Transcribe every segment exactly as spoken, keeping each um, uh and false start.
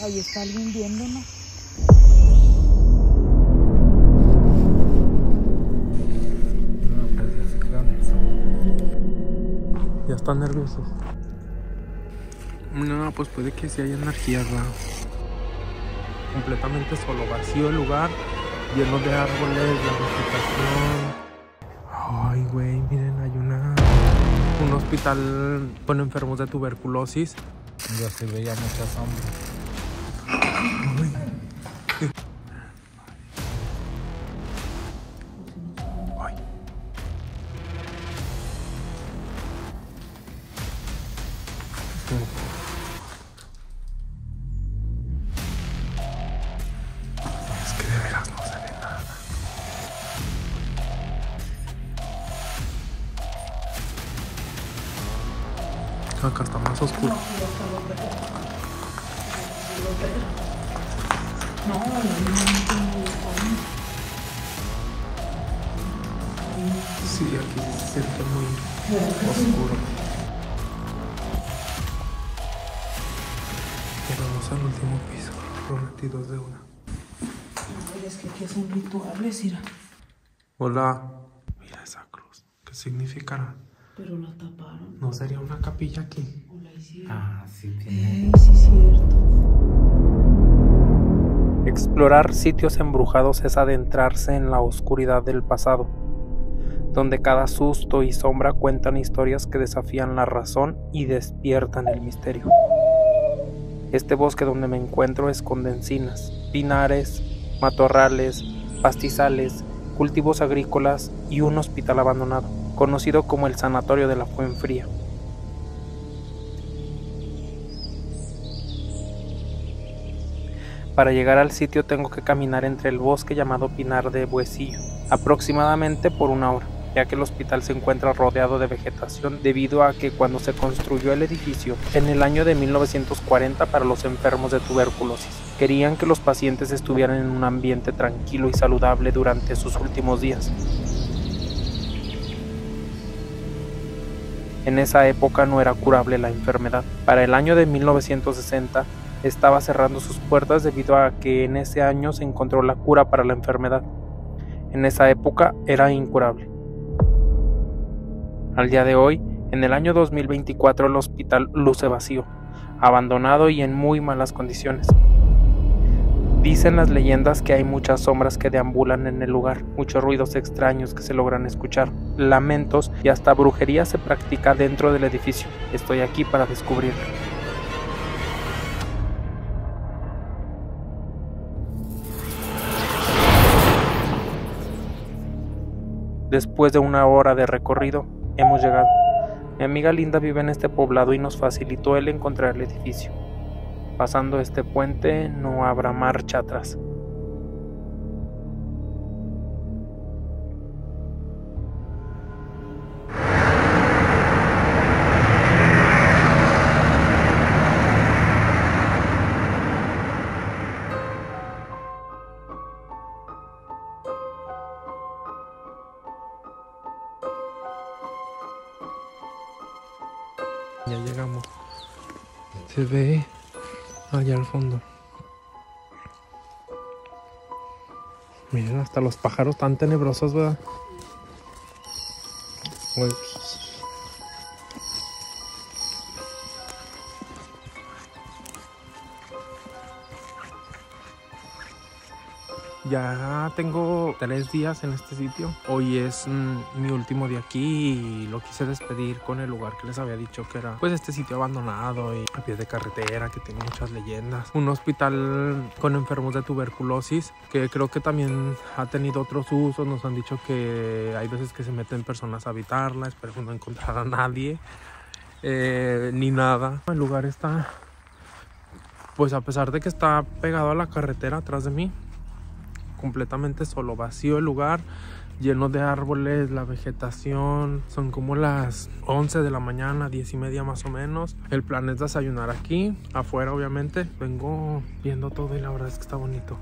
Ahí está alguien viéndonos. Ya están nerviosos. No, pues puede que sí haya energía, ¿verdad? Completamente solo, vacío el lugar, lleno de árboles, la vegetación. Ay, güey, miren, hay una un hospital con enfermos de tuberculosis. Ya se veía mucha sombra. Ay. Ay. Es que de veras no se ve nada. Acá está más oscuro. No, no, no, Sí, aquí se siente muy oscuro. Llegamos al último piso, prometidos de una. Ay, es que aquí son rituales, mira. Hola. Mira esa cruz. ¿Qué significará? Pero la taparon. ¿No sería una capilla aquí? O la hicieron. Ah, sí tiene. Ey, sí, cierto. Explorar sitios embrujados es adentrarse en la oscuridad del pasado, donde cada susto y sombra cuentan historias que desafían la razón y despiertan el misterio. Este bosque donde me encuentro esconde encinas, pinares, matorrales, pastizales, cultivos agrícolas y un hospital abandonado, conocido como el Sanatorio de la Fuenfría. Para llegar al sitio tengo que caminar entre el bosque llamado Pinar de Buecillo, aproximadamente por una hora, ya que el hospital se encuentra rodeado de vegetación debido a que cuando se construyó el edificio, en el año de mil novecientos cuarenta para los enfermos de tuberculosis, querían que los pacientes estuvieran en un ambiente tranquilo y saludable durante sus últimos días. En esa época no era curable la enfermedad. Para el año de mil novecientos sesenta estaba cerrando sus puertas debido a que en ese año se encontró la cura para la enfermedad. En esa época era incurable. Al día de hoy, en el año dos mil veinticuatro, el hospital luce vacío, abandonado y en muy malas condiciones. Dicen las leyendas que hay muchas sombras que deambulan en el lugar, muchos ruidos extraños que se logran escuchar, lamentos y hasta brujería se practica dentro del edificio. Estoy aquí para descubrirlo. Después de una hora de recorrido, hemos llegado. Mi amiga Linda vive en este poblado y nos facilitó el encontrar el edificio. Pasando este puente no habrá marcha atrás. Ya llegamos. Se ve allá al fondo. Miren, hasta los pájaros tan tenebrosos, ¿verdad? Uy. Ya tengo tres días en este sitio. Hoy es mm, mi último día aquí y lo quise despedir con el lugar que les había dicho que era pues este sitio abandonado y a pie de carretera que tiene muchas leyendas. Un hospital con enfermos de tuberculosis que creo que también ha tenido otros usos. Nos han dicho que hay veces que se meten personas a habitarla. Espero no encontrar a nadie eh, ni nada. El lugar está, pues a pesar de que está pegado a la carretera atrás de mí, completamente solo, vacío el lugar, lleno de árboles, la vegetación. Son como las once de la mañana, diez y media más o menos. El plan es desayunar aquí, afuera obviamente. Vengo viendo todo y la verdad es que está bonito.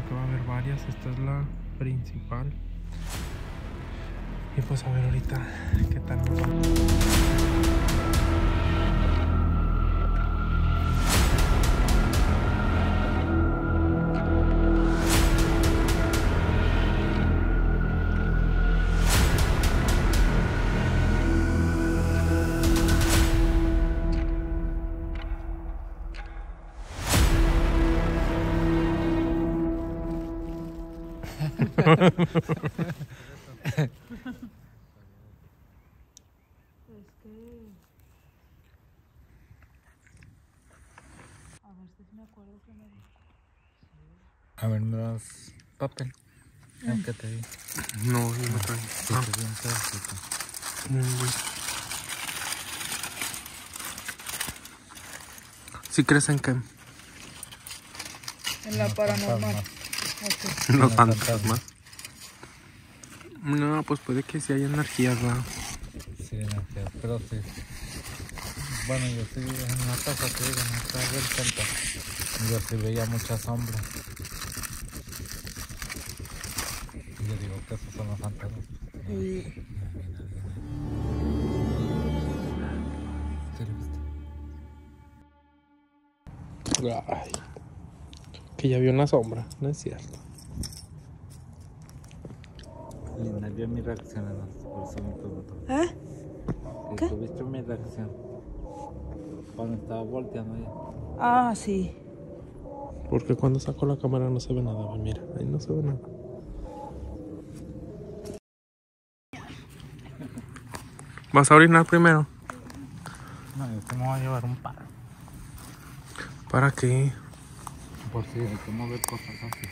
que va a haber varias. Esta es la principal. Y pues a ver ahorita qué tal nos va. Es que... A ver si me acuerdo que me dijo. A ver, me das papel. ¿En qué te di? No, no me trae. Sí, Ah. te di un pedacito. Mm. ¿Sí crees en qué? En la Los paranormal. fantasmas. Ok. Los Los fantasmas. No, pues puede que sí haya energías, ¿verdad? Sí, energía, pero sí. Bueno, yo sí en la casa, te digo, en la casa del centro. Yo sí veía mucha sombra. Y yo digo que esos son los fantasmas. Y ¿Sí lo viste? Ay, que ya vio una sombra, no es cierto. Linda, vio mi reacción en las por eso me preguntó. ¿Eh? Que ¿Qué? ¿Tuviste mi reacción? Cuando estaba volteando ya. Ah, sí. Porque cuando saco la cámara no se ve nada, ve, mira, ahí no se ve nada. ¿Vas a orinar primero? No, yo te me voy a llevar un par. ¿Para qué? Por si hay que mover cosas así.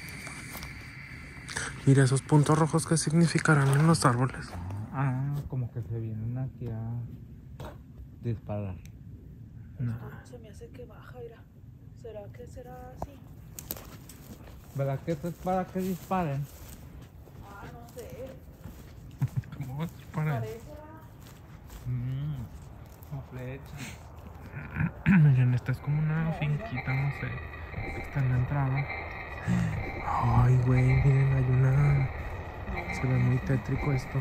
Mira esos puntos rojos que significarán en los árboles. Ah, como que se vienen aquí a disparar. No. Se me hace que baja, mira. ¿Será que será así? ¿Verdad que esto es para que disparen? Ah, no sé. ¿Cómo vas a disparar? Parece. Mmm, una flecha. Miren, esta es como una finquita, no sé, que está en la entrada. Ay, güey, miren, hay una... Se ve muy tétrico esto.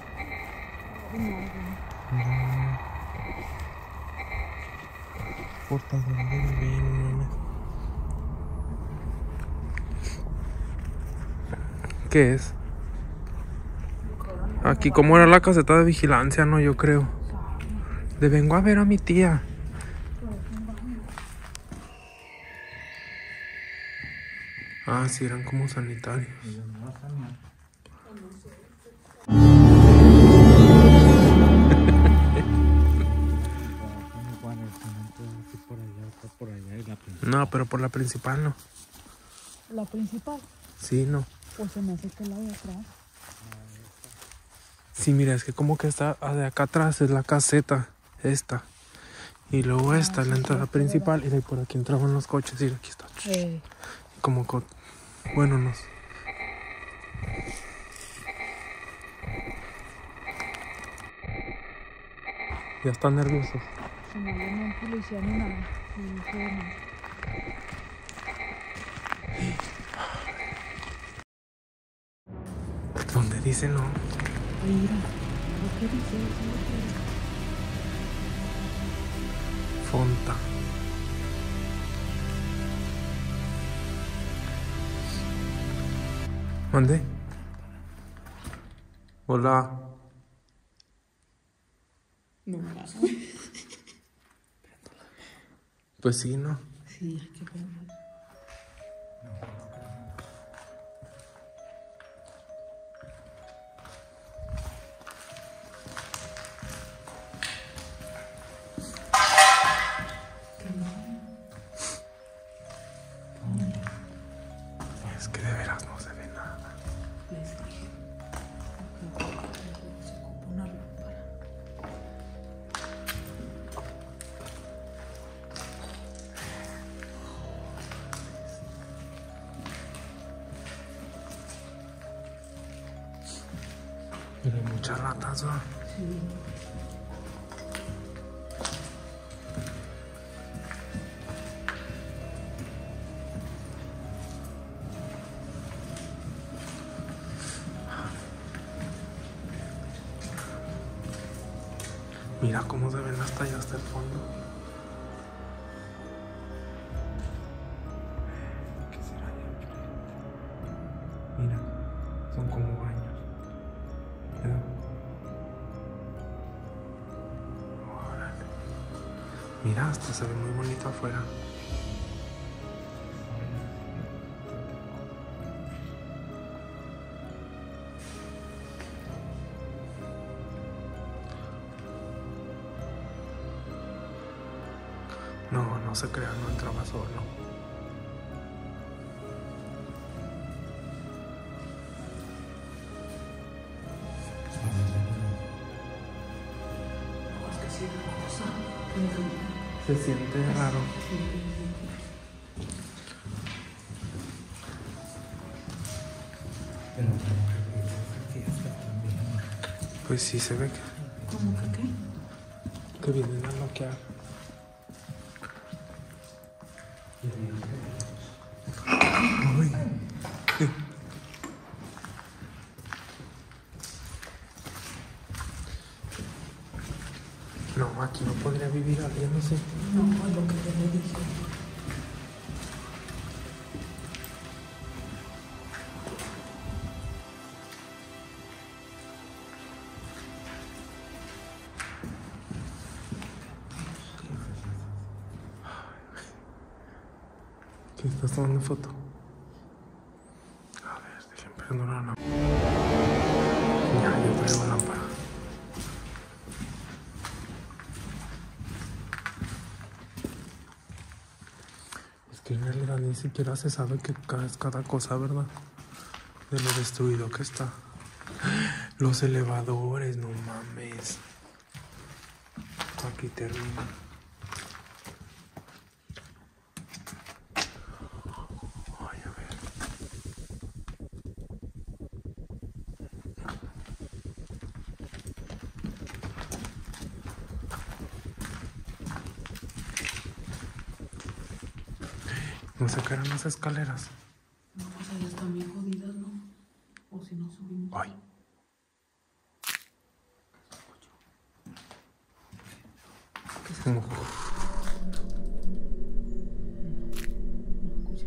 Mira. Portador del bien. ¿Qué es? Aquí como era la caseta de vigilancia, no, yo creo. Le vengo a ver a mi tía. Ah, sí, eran como sanitarios. No, pero por la principal no. La principal. Sí, no. Pues se me hace que la de atrás. Sí, mira, es que como que esta de acá atrás es la caseta, esta. Y luego esta es la entrada principal y de ahí por aquí entraban los coches y aquí está. Eh. Como co bueno, no sé. Ya están nerviosos. Si no viene un policía ni nada. No sé nada. ¿Dónde dice no? Mira. ¿Qué dice eso? Fonta. ¿Dónde? Hola. No, nada. Pues sí, ¿no? Sí, hay que ver. Es que de veras no se ve nada. Les dije. Se ocupa una lámpara. Pero hay muchas ratas, ¿no? Sí. Mira cómo se ven hasta allá, hasta el fondo. ¿Qué será allá? Mira, son como baños. Mira. Órale. Mira, hasta se ve muy bonito afuera. No, no se crea, no entraba solo. No, es que sí, una cosa. Se siente raro. Pues sí, se ve que, ¿Cómo que qué? que vienen a bloquear. Uy. No, aquí no podría vivir alguien, no sé. No, fue lo que yo le dije. ¿Qué estás tomando foto? A ver, dejen prender una lámpara. Ya, yo traigo lámpara. Es que en realidad ni siquiera se sabe qué es cada cosa, ¿verdad? De lo destruido que está. Los elevadores, no mames. Aquí termina. Ay, a ver. No se caerán las escaleras. No, pues allá están bien jodidas, ¿no? O si no subimos. Ay. ¿Qué se Uf. No escuché.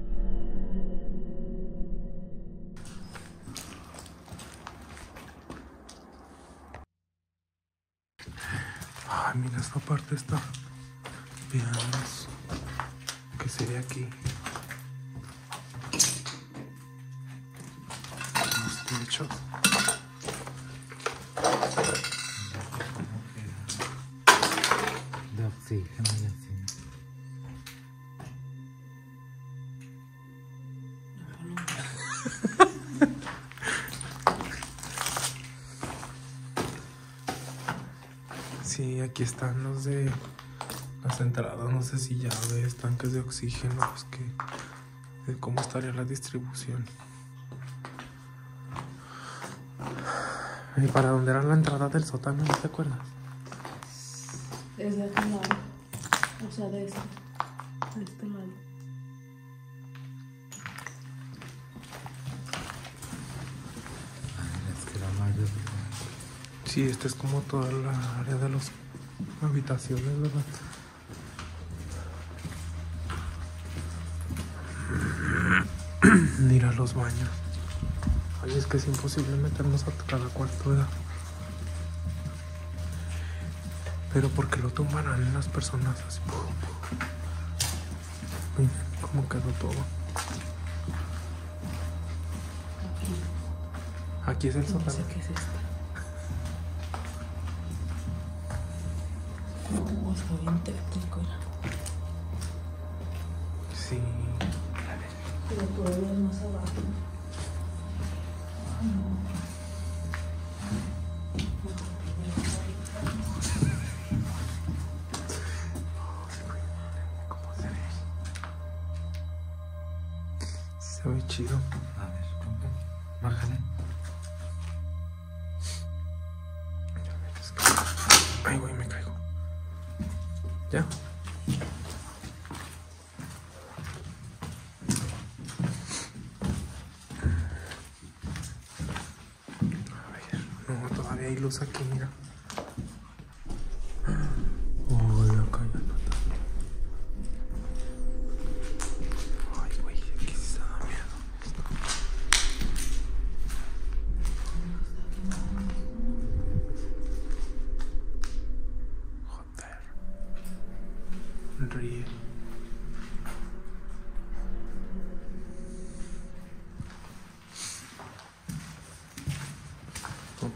Ay, mira, esta parte está. Veamos. ¿Qué sería aquí? Los techos. De oxígeno y así. Sí, aquí están los de las entradas. No sé si llaves, tanques de oxígeno. Pues que. De cómo estaría la distribución. ¿Y para dónde era la entrada del sótano? ¿No te acuerdas? Es de aquel lado. O sea, de este. De este lado. Es que la mayor. Sí, esta es como toda la área de las habitaciones, ¿verdad? Mira los baños. Ay, es que es imposible meternos a cada cuarto, ¿verdad? Pero ¿por qué lo tumbarán en las personas así? Miren cómo quedó todo. Aquí. Aquí es el No sé sótano. qué es esto. No, está bien tétrico. Sí. Pero todavía es más abajo. Ay, no. ¿Cómo se ve? Se ve chido. A ver, compa. Bájale. Es que- Ay, güey, me caigo. ¿Ya? A ver, no, todavía hay luz aquí, mira.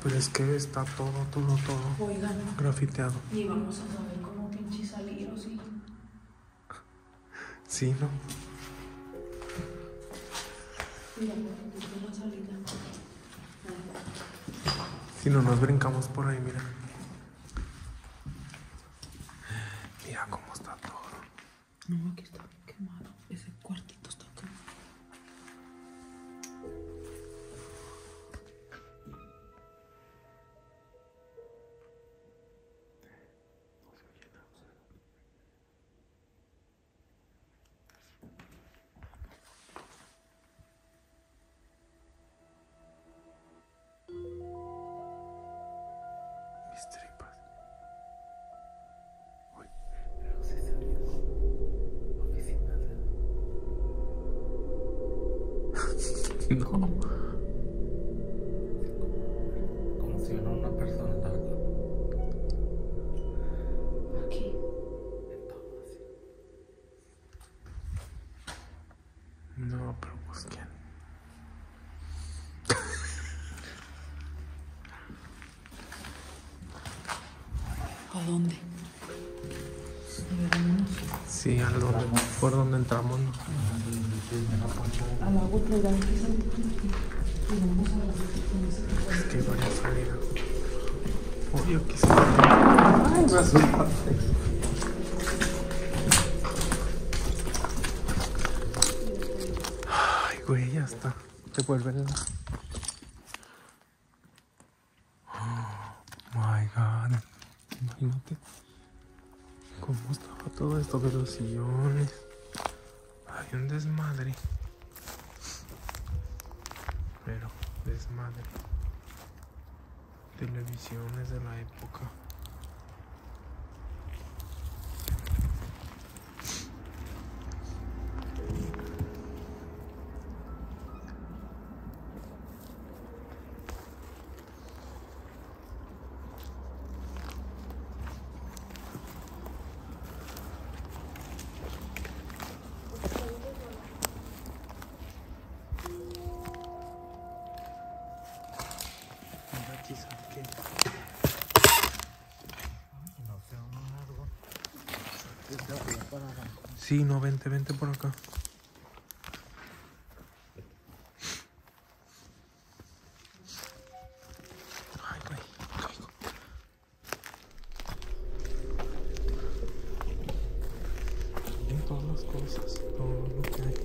Pero es que está todo, todo, todo Oigan, grafiteado. y vamos a saber cómo pinche salir o sí. Sí, ¿no? Mira, por ejemplo, la salida. Si no nos brincamos por ahí, mira. Mira cómo está todo. No, aquí está quemado. Ese cuartito está quemado. Mis tripas. Uy. No. Como si fuera una persona larga. Aquí. En todo así. No, pero pues quién. ¿A dónde? A ver, vámonos. Sí, al donde, por donde entramos, ¿no? Al agua plural que es aquí. Y vamos a la Es que hay varias salidas. Oye, aquí se Ay, me asustaste. Ay, güey, ya está. Te vuelven a... Oh my God. Imagínate cómo estaba todo esto de los sillones. Hay un desmadre. Pero, desmadre. Televisiones de la época. Aquí sabe que No sé, uno largo. Está bien para abajo. sí, no, vente, vente por acá. Ay, güey, caigo. En todas las cosas, todo lo que hay.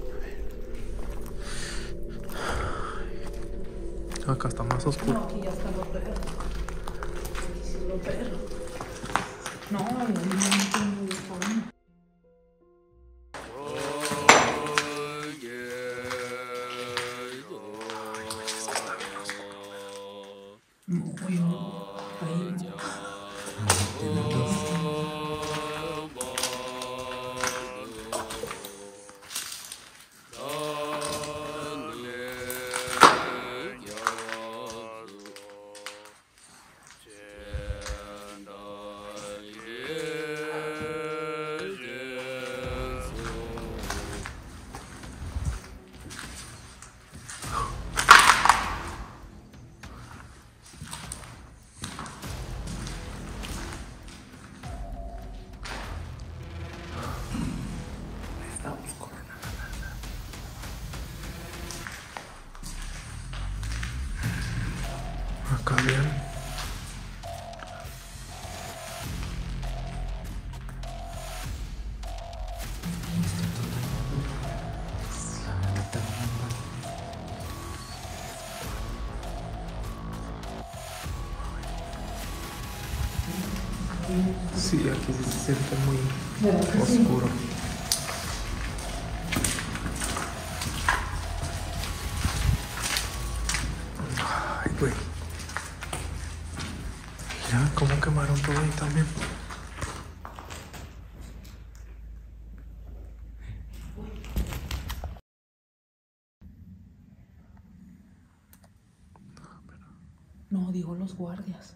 A ver. Acá está más oscuro. No, aquí ya está lo perro. Aquí sí es lo perro. No, no, no, no, no, no. No, yo no. Ahí no. Acá bien. Sí, aquí sí se siente muy oscuro. Ay, güey. Mira cómo quemaron todo ahí también. No, digo los guardias.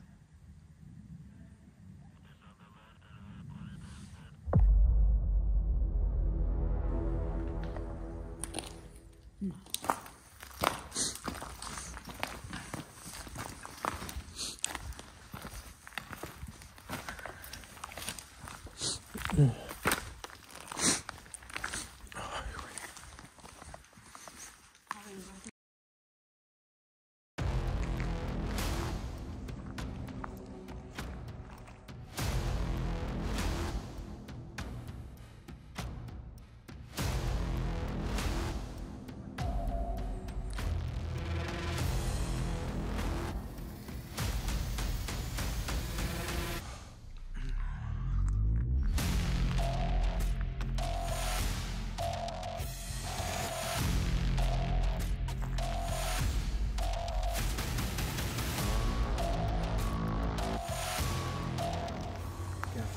No.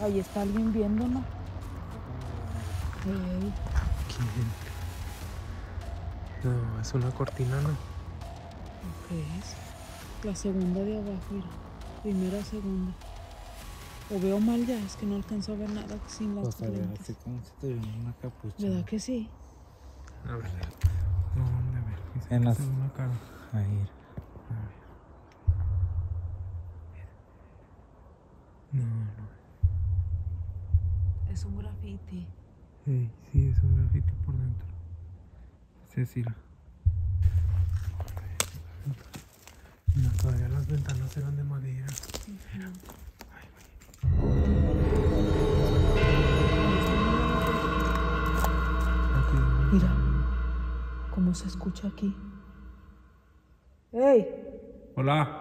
Ahí está alguien viéndonos. Ey. ¿Quién? No, es una cortina, ¿no? ¿Qué es? La segunda de abajo, mira. Primera, segunda. O veo mal ya, es que no alcanzo a ver nada sin las Pues a ver, lentes. así como si tuviera una capucha. ¿Verdad que sí? A ver. No, ¿dónde ver? Dice En que las- se ve una cara. Ahí. A ver. No, no. Es un grafiti. Sí, sí, es un grafiti por dentro. Cecilia. No, todavía las ventanas eran de madera. Aquí. Mira cómo se escucha aquí. ¡Ey! Hola.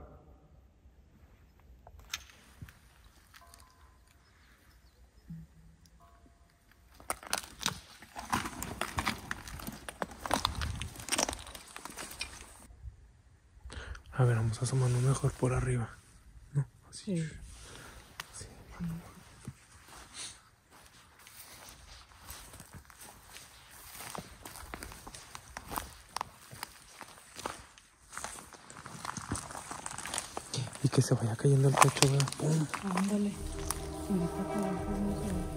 A ver, vamos a asomarnos mejor por arriba. No, así. Sí. Sí. Y que se vaya cayendo el techo, ¿verdad? ¡Pum! Ándale. Ahorita para abajo vamos a ver.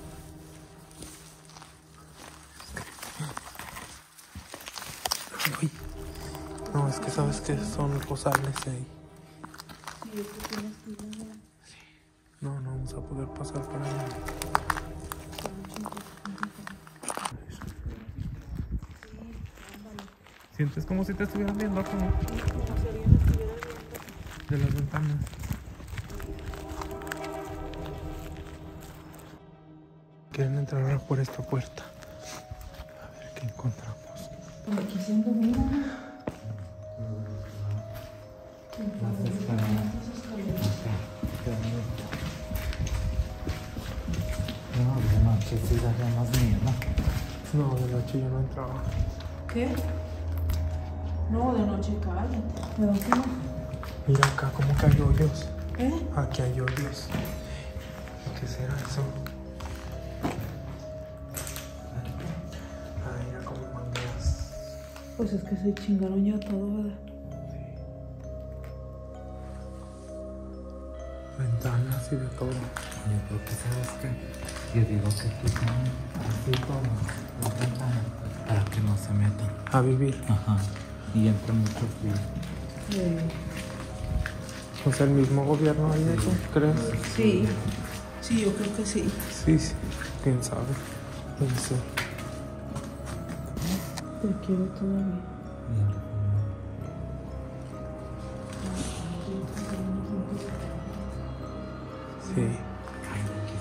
Uy. No, es que sabes que son rosales ahí. Sí, es que tienes que ir a ver. No, no vamos a poder pasar para allá. Sientes como si te estuvieran viendo como Como si alguien estuviera viendo. de las ventanas. Quieren entrar ahora por esta puerta. A ver qué encontramos. Por aquí siendo mira. No, de noche sí daría más miedo. No, de noche yo no entraba. ¿Qué? No, de noche cállate. ¿Pero qué? Mira acá como que hay hoyos. ¿Eh? Aquí hay hoyos. ¿Qué será eso? Ah, mira como mangueras. Pues es que se chingaron ya todo, ¿verdad? Ventanas y de todo. Yo creo que sabes que yo digo que aquí son así como las ventanas para que no se metan. A vivir. Ajá. Y entra mucho frío. Eh, Pues el mismo gobierno hay eso, ¿crees? sí. Sí, yo creo que sí. Sí, sí. ¿Quién sabe? Puede ser. Te quiero todavía. Y entra Sí. Ay, aquí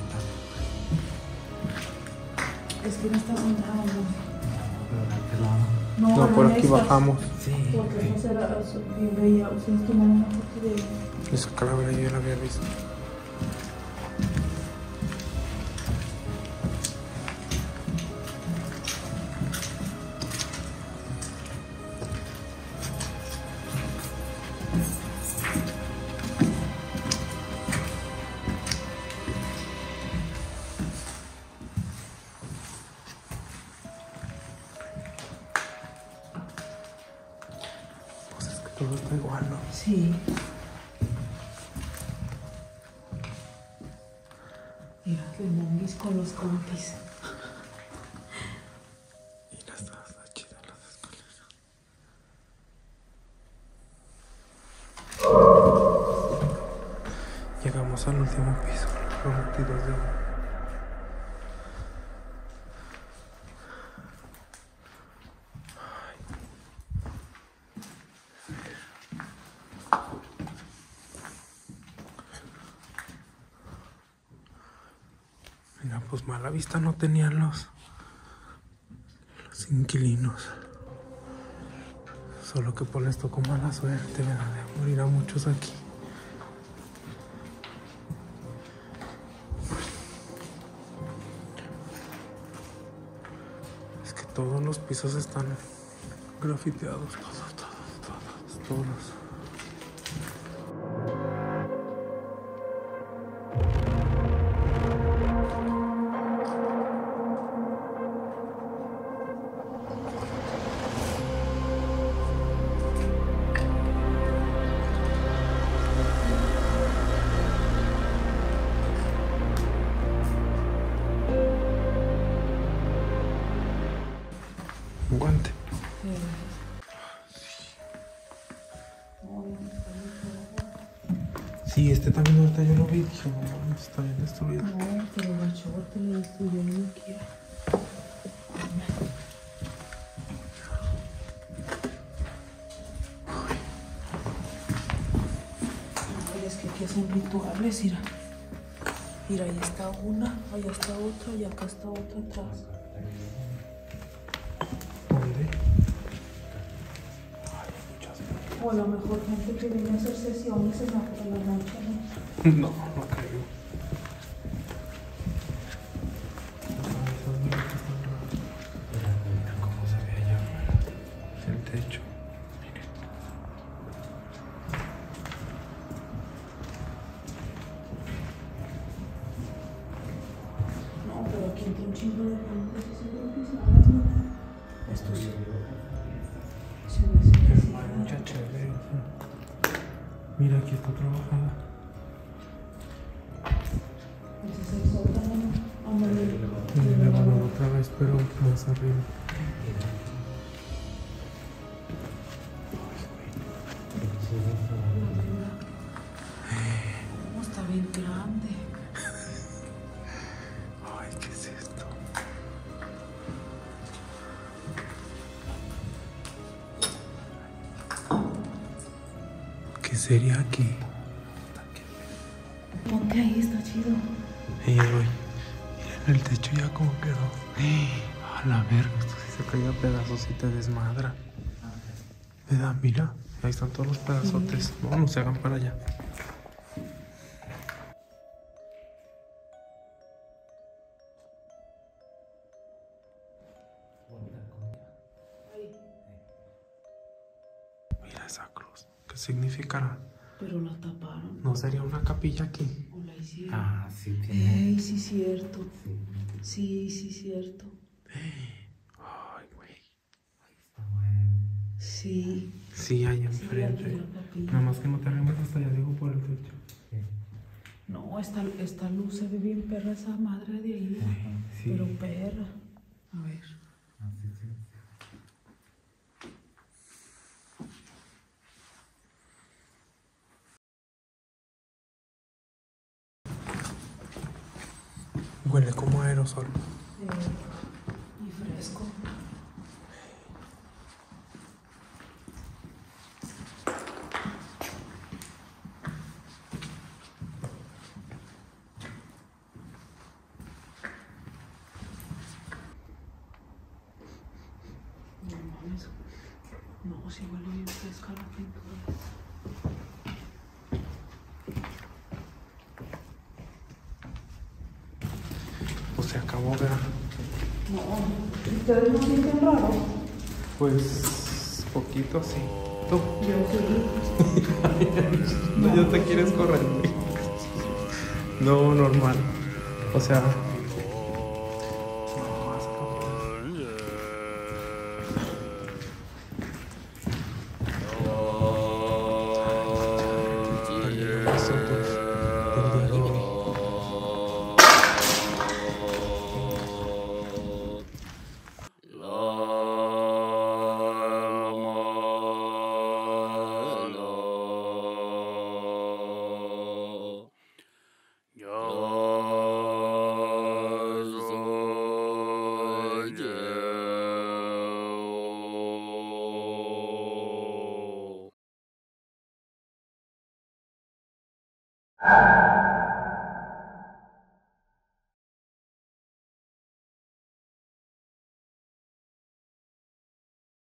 está. Es que no está sentado, ¿no? Pero de aquel lado. No, No, por aquí estas. bajamos. Sí. Porque no será eso. Y veía, ustedes tomaron una foto de ella. Esa calavera yo la había visto. Pues es que todo está igual, ¿no? Sí. Mira, que monguis con los compis. Y las dos, las chidas, las escaleras. Llegamos al último piso, prometidos de oro. Mira, pues mala vista no tenían los, los inquilinos. Solo que pues les tocó mala suerte, ¿verdad? De morir a muchos aquí. Es que todos los pisos están grafiteados, todos, todos, todos, todos. Sí, este también ahorita yo lo vi y dije, no mames, está bien destruido. No, pero la chava te la destruyó no quiero. Ay, es que aquí hacen rituales, mira. Mira, ahí está una, allá está otra y acá está otra atrás. ¿Dónde? O a lo mejor gente que viene a hacer sesiones en la, en la noche, ¿no? No, no creo. Mira cómo se ve allá afuera. El techo. Miren. No, pero aquí entra un chingo de gente y se ve pisadas, ¿no? Esto sí. Se me hace que sí. Mucha chévere. Mira, aquí está trabajada. Ese es el sótano, ¿no? Ándale. Y el elevador otra vez, pero más arriba. Oh, está bien grande. Ay, ¿qué es esto? ¿Qué sería aquí? Ponte ahí, está chido. Ey, voy. Miren el techo ya como quedó. A la verga, esto sí se cae a pedazos y te desmadra. ¿Verdad? Mira, ahí están todos los pedazotes. No, no se hagan para allá. Mira esa cruz. ¿Qué significará? Pero la taparon. ¿No sería una capilla aquí? O la hicieron. Ah, sí, tiene. Ey, sí, cierto. Sí, sí, cierto. Ay, güey. Está bueno. Sí. Sí, ahí Sí, enfrente. aquí la capilla. Nada más que no te arrimes hasta allá, digo, por el techo. Sí. No, esta, esta luz se ve bien perra esa madre de ahí. Ajá. Sí. Pero perra. A ver. Así sí. Huele como aerosol. Eh, y fresco. No mames. No, sí huele bien fresca la pintura. Pues se acabó, ¿verdad? No, ¿ustedes no sienten raro? Pues poquito sí. Tú. Yo sí. No, ya te quieres correr, güey. No, normal. O sea. No, más cabrón. Ayer no pasó, pues, del día de hoy. You